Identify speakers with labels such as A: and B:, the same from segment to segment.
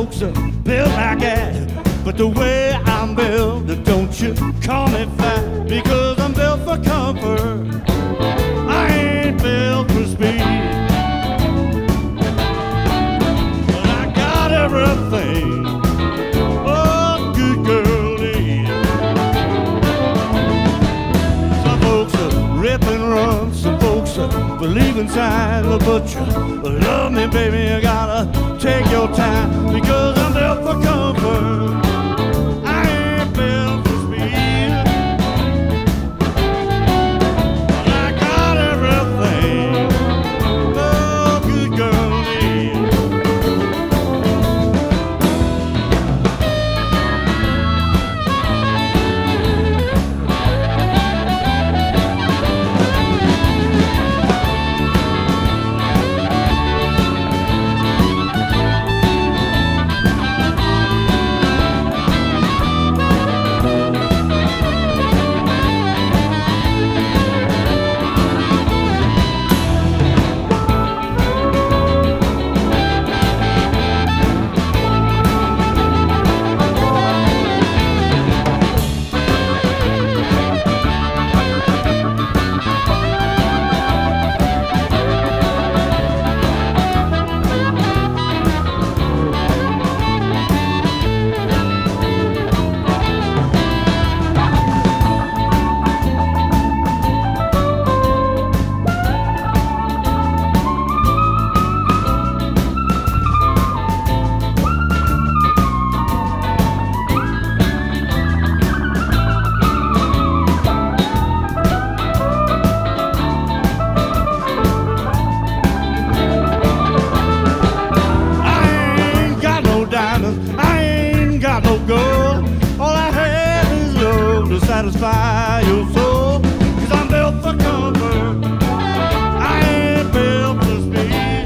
A: folks are built like that, but the way I'm built, don't you call me fat, because I'm built for comfort. I ain't built for speed, but I got everything a good girl needs. Some folks are rip and run, some folks are believe inside, but you love me, baby, you gotta take your time, because I'm built for comfort. I ain't built for speed, but I got everything a good girl needs. I ain't got no gold. All I have is love to satisfy your soul, 'cause I'm built for comfort. I ain't built for speed,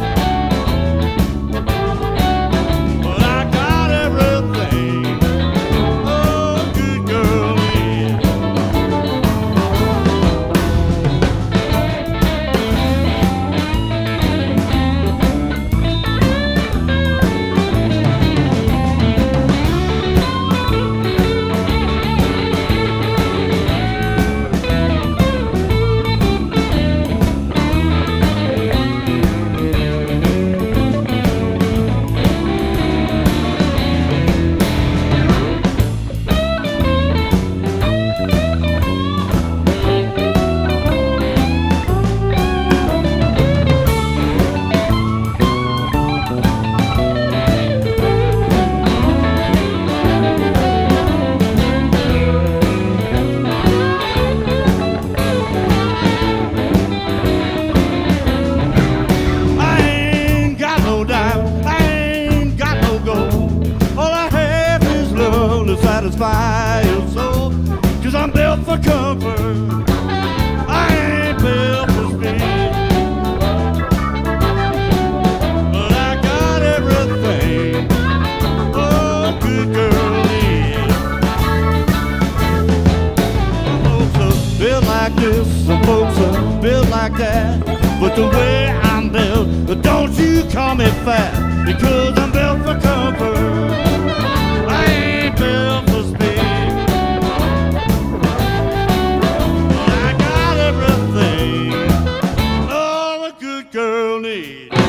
A: but I got everything a good girl needs. Satisfy your soul, 'cause I'm built for comfort. I ain't built for speed, but I got everything a good girl needs. Some folks are built like this, some folks are built like that, but the way I'm built, don't you call me fat, because I'm built for comfort. I ain't built for speed, but I got everything all a good girl needs.